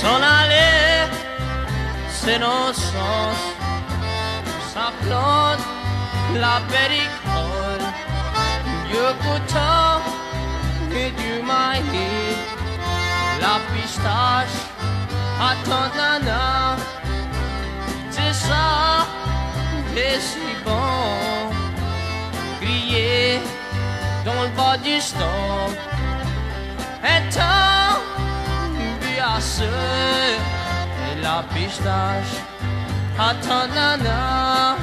s'en aller, c'est nos sens, ça plante la péricole, du coton et du maïs, la pistache à ton nana, c'est ça, c'est si bon, crier dans le bas du stock, étant buasseux, et la pistache à ton nana.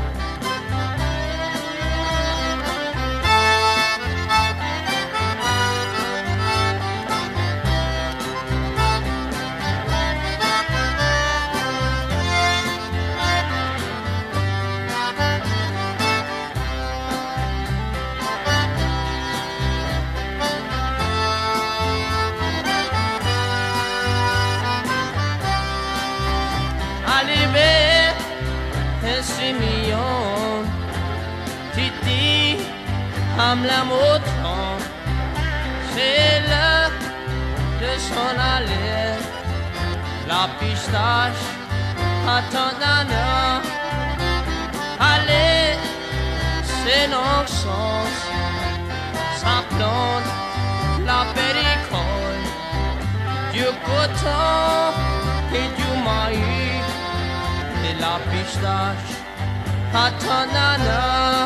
Arrivé et Simeon, Titi, Hamla Mouton, c'est l'heure de s'en aller, la pistache à ton nana. Allez, c'est nos sens, ça plante la péricole, du coton et du maïs. Et la pistache à ton nana.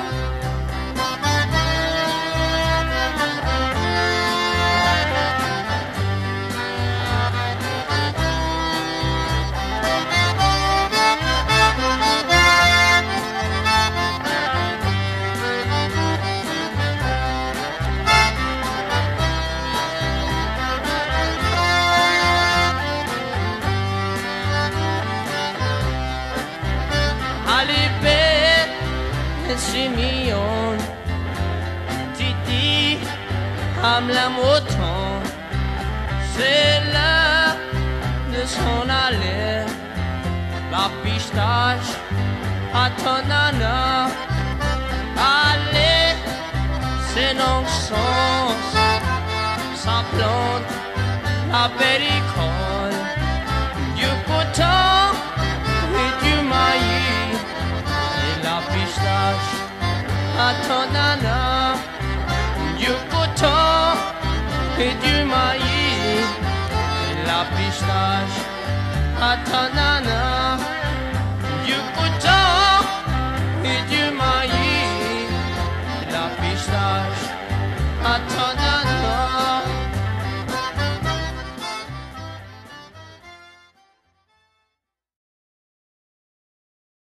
Simeon, Titi, Hamla Mouton, c'est l'heure de s'en aller, la pistache à ton nana. Allez, c'est nos sens, ça plante la péricole, du coton et du maïs, et la pistache à ton nana, du coton et du maïs, et la pistache à ton nana, du coton et du maïs, et la pistache à ton